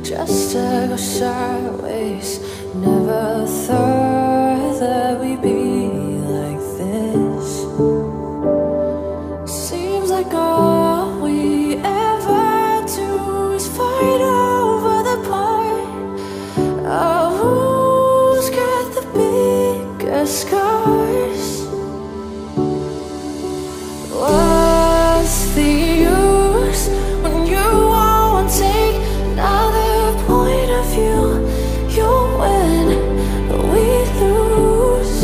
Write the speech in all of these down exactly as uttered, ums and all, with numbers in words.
just to go sideways. Never thought that we'd be like this. Seems like all we ever do is fight over the part of who's got the biggest scars. What's the use when you won't take another point of view? You'll win, but we lose.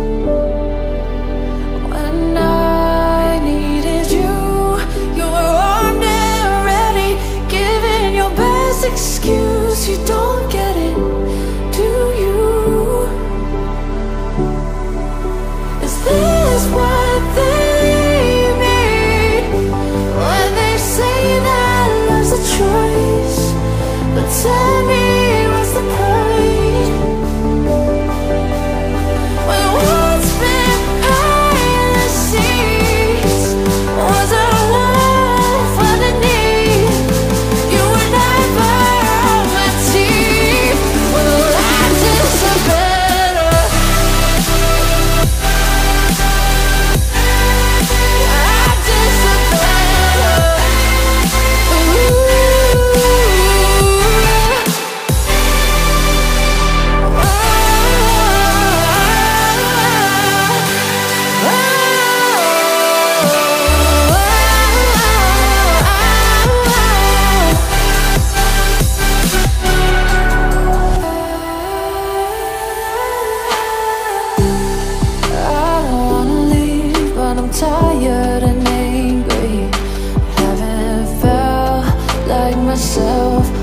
When I needed you, you were armed and ready, giving your best excuse. You don't get it, do you? Is this what they mean when they say that love's a choice? But tell me, what's the point when what's behind the scenes was a wolf underneath? You were never on my team. Well, I deserve better. I deserve better. Ooh. Tired and angry, haven't felt like myself